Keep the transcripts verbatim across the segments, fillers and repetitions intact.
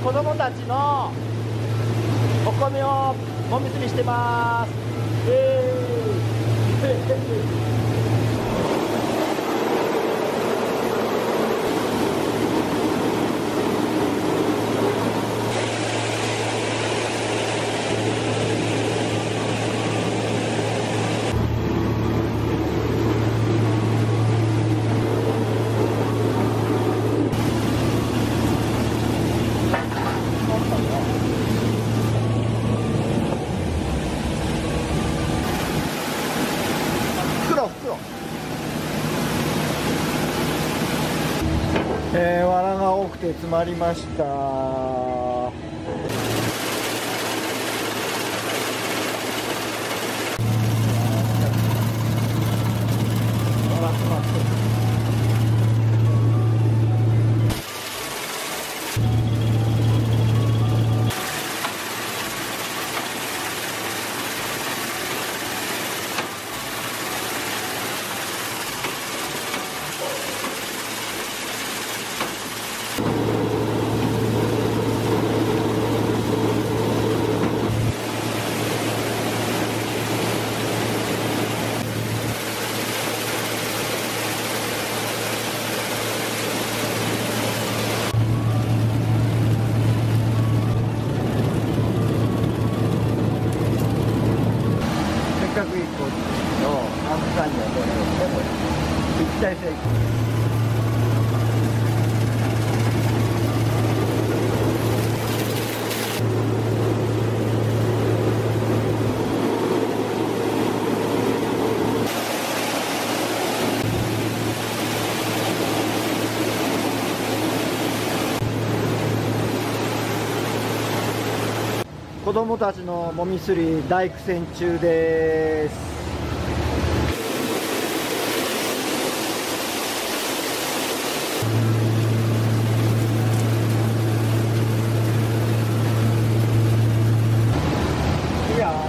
子供たちのお米をもみすりしてます。えーえー、藁が多くて詰まりました。せっかくいいコーチのアンプサインを取れる一体成功。子供たちのもみすり大苦戦中です。いや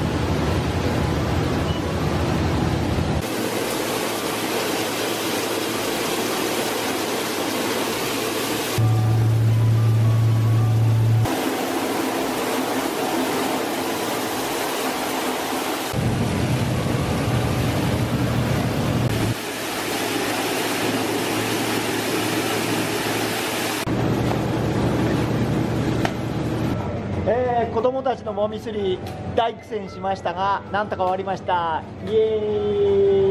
えー、子供たちのもみすり大苦戦しましたがなんとか終わりました。イエーイ。